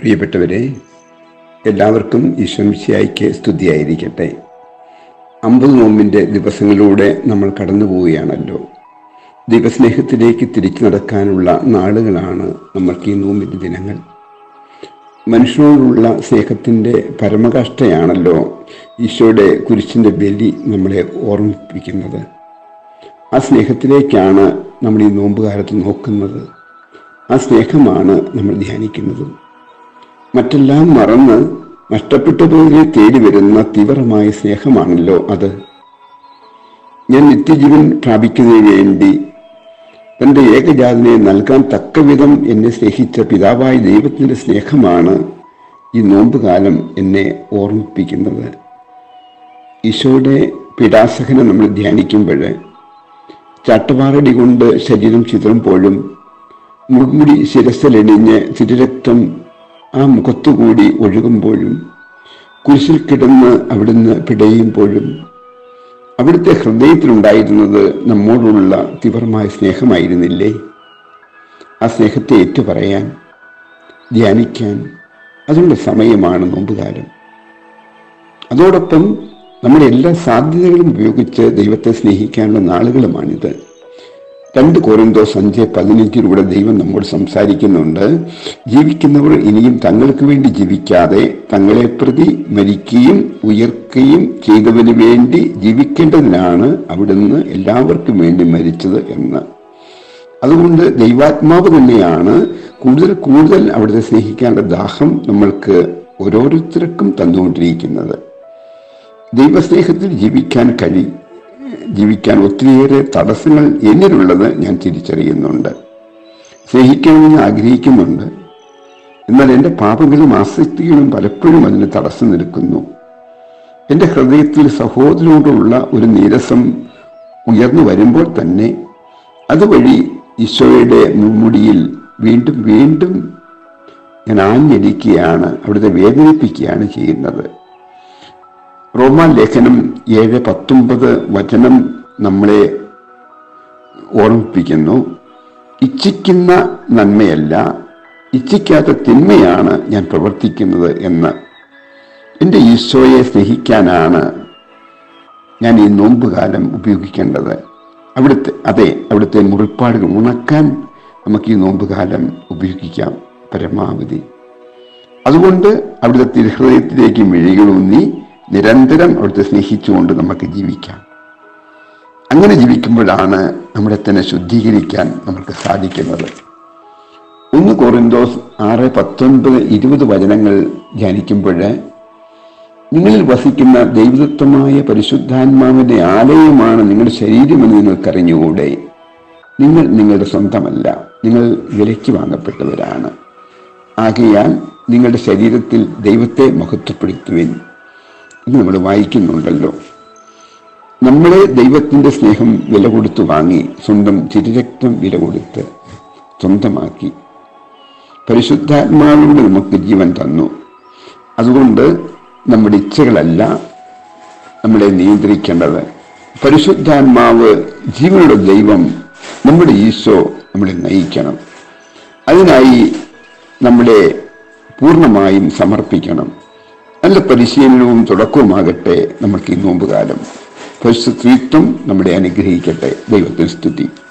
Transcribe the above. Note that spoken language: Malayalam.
പ്രിയപ്പെട്ടവരെ, എല്ലാവർക്കും ഈശോമിശിഹായ്ക്ക് സ്തുതിയായിരിക്കട്ടെ. 50 നോമ്പിൻ്റെ ദിവസങ്ങളിലൂടെ നമ്മൾ കടന്നു പോവുകയാണല്ലോ. ദൈവസ്നേഹത്തിലേക്ക് തിരിച്ചു നടക്കാനുള്ള നാളുകളാണ് നമ്മൾക്ക് ഈ നോമ്പിൻ്റെ ദിനങ്ങൾ. മനുഷ്യനോടുള്ള സ്നേഹത്തിൻ്റെ പരമകാഷ്ഠയാണല്ലോ ഈശോയുടെ കുരിശിൻ്റെ ബലി നമ്മളെ ഓർമ്മിപ്പിക്കുന്നത്. ആ സ്നേഹത്തിലേക്കാണ് നമ്മൾ ഈ നോമ്പുകാലത്ത് നോക്കുന്നത്. ആ സ്നേഹമാണ് നമ്മൾ ധ്യാനിക്കുന്നത്. മറ്റെല്ലാം മറന്ന് നഷ്ടപ്പെട്ടതുപോലെ തേടി വരുന്ന തീവ്രമായ സ്നേഹമാണല്ലോ അത്. ഞാൻ നിത്യജീവൻ പ്രാപിക്കുന്നതിന് വേണ്ടി തൻ്റെ ഏകജാതനെ നൽകാൻ തക്കവിധം എന്നെ സ്നേഹിച്ച പിതാവായ ദൈവത്തിൻ്റെ സ്നേഹമാണ് ഈ നോമ്പുകാലം എന്നെ ഓർമ്മിപ്പിക്കുന്നത്. ഈശോയുടെ പീഡാസഹനം നമ്മൾ ധ്യാനിക്കുമ്പോൾ ചാട്ടവാറടി കൊണ്ട് ശരീരം ചിതറുമ്പോഴും മുൾമുടി ശിരസിലെണിഞ്ഞ് തിരുരക്തം ആ മുഖത്തുകൂടി ഒഴുകുമ്പോഴും കുരിശിൽ കിടന്ന് അവിടുന്ന് പിടയുമ്പോഴും അവിടുത്തെ ഹൃദയത്തിലുണ്ടായിരുന്നത് നമ്മോടുള്ള തീവ്രമായ സ്നേഹമായിരുന്നില്ലേ? ആ സ്നേഹത്തെ ഏറ്റുപറയാൻ, ധ്യാനിക്കാൻ അതിനുള്ള സമയമാണ് നോമ്പുകാലം. അതോടൊപ്പം നമ്മുടെ എല്ലാ സാധ്യതകളും ഉപയോഗിച്ച് ദൈവത്തെ സ്നേഹിക്കാനുള്ള നാളുകളുമാണിത്. 2 കൊരിന്തോസ് 5:15 ദൈവം നമ്മോട് സംസാരിക്കുന്നുണ്ട്. ജീവിക്കുന്നവർ ഇനിയും തങ്ങൾക്ക് വേണ്ടി ജീവിക്കാതെ തങ്ങളെ പ്രതി മരിക്കുകയും ഉയർക്കുകയും ചെയ്തവന് വേണ്ടി ജീവിക്കേണ്ടതിനാണ് അവിടുന്ന് എല്ലാവർക്കും വേണ്ടി മരിച്ചത് എന്ന്. അതുകൊണ്ട് ദൈവാത്മാവ് തന്നെയാണ് കൂടുതൽ അവിടുത്തെ സ്നേഹിക്കാനുള്ള ദാഹം നമ്മൾക്ക് ഓരോരുത്തർക്കും തന്നുകൊണ്ടിരിക്കുന്നത്. ദൈവസ്നേഹത്തിൽ ജീവിക്കാൻ ഒത്തിരിയേറെ തടസ്സങ്ങൾ എന്നിലുള്ളത് ഞാൻ തിരിച്ചറിയുന്നുണ്ട്. സ്നേഹിക്കണമെന്ന് ആഗ്രഹിക്കുന്നുണ്ട്. എന്നാൽ എൻ്റെ പാപങ്ങളും ആസക്തികളും പലപ്പോഴും അതിന് തടസ്സം നിൽക്കുന്നു. എൻ്റെ ഹൃദയത്തിൽ സഹോദരനോടുള്ള ഒരു നീരസം ഉയർന്നു വരുമ്പോൾ തന്നെ അതുവഴി ഈശോയുടെ മുൾമുടിയിൽ വീണ്ടും വീണ്ടും ഞാൻ ആഞ്ഞടിക്കുകയാണ്, അവിടുത്തെ വേദനിപ്പിക്കുകയാണ് ചെയ്യുന്നത്. റോമാലേഖനം 7:19 നമ്മളെ ഓർമ്മിപ്പിക്കുന്നു. ഇച്ഛിക്കുന്ന നന്മയല്ല, ഇച്ഛിക്കാത്ത തിന്മയാണ് ഞാൻ പ്രവർത്തിക്കുന്നത് എന്ന്. എൻ്റെ ഈശോയെ സ്നേഹിക്കാനാണ് ഞാൻ ഈ നോമ്പുകാലം ഉപയോഗിക്കേണ്ടത്. അവിടുത്തെ മുറിപ്പാടുകൾ ഉണക്കാൻ നമുക്ക് ഈ നോമ്പുകാലം ഉപയോഗിക്കാം പരമാവധി. അതുകൊണ്ട് അവിടുത്തെ തിരുഹൃദയത്തിലേക്ക് മിഴികളൂന്നി നിരന്തരം അവിടുത്തെ സ്നേഹിച്ചുകൊണ്ട് നമുക്ക് ജീവിക്കാം. അങ്ങനെ ജീവിക്കുമ്പോഴാണ് നമ്മളെ തന്നെ ശുദ്ധീകരിക്കാൻ നമുക്ക് സാധിക്കുന്നത്. 1 കൊരിന്തോസ് 6:19-20 ധ്യാനിക്കുമ്പോൾ നിങ്ങളിൽ വസിക്കുന്ന ദൈവദത്തമായ പരിശുദ്ധാത്മാവിന്റെ ആലയമാണ് നിങ്ങളുടെ ശരീരമെന്ന് നിങ്ങൾക്കറിഞ്ഞുകൂടെ? നിങ്ങൾ നിങ്ങളുടെ സ്വന്തമല്ല, നിങ്ങൾ വിലയ്ക്ക് വാങ്ങപ്പെട്ടവരാണ്. ആകയാൽ നിങ്ങളുടെ ശരീരത്തിൽ ദൈവത്തെ മഹത്വപ്പെടുത്തുവിൻ എന്ന് നമ്മൾ വായിക്കുന്നുണ്ടല്ലോ. നമ്മളെ ദൈവത്തിൻ്റെ സ്നേഹം വില കൊടുത്തു വാങ്ങി, സ്വന്തം തിരുരക്തം വില കൊടുത്ത് സ്വന്തമാക്കി. പരിശുദ്ധാത്മാവിലൂടെ നമുക്ക് ജീവൻ തന്നു. അതുകൊണ്ട് നമ്മുടെ ഇച്ഛകളല്ല നമ്മളെ നിയന്ത്രിക്കേണ്ടത്. പരിശുദ്ധാത്മാവ്, ജീവനുള്ള ദൈവം, നമ്മുടെ ഈശോ നമ്മളെ നയിക്കണം. അതിനായി നമ്മളെ പൂർണ്ണമായും സമർപ്പിക്കണം. നല്ല പരിശീലനവും തുടക്കവുമാകട്ടെ നമ്മൾക്ക് ഈ നോമ്പുകാലം. പരിശുദ്ധ ത്രിത്വം നമ്മളെ അനുഗ്രഹിക്കട്ടെ. ദൈവത്തിന് സ്തുതി.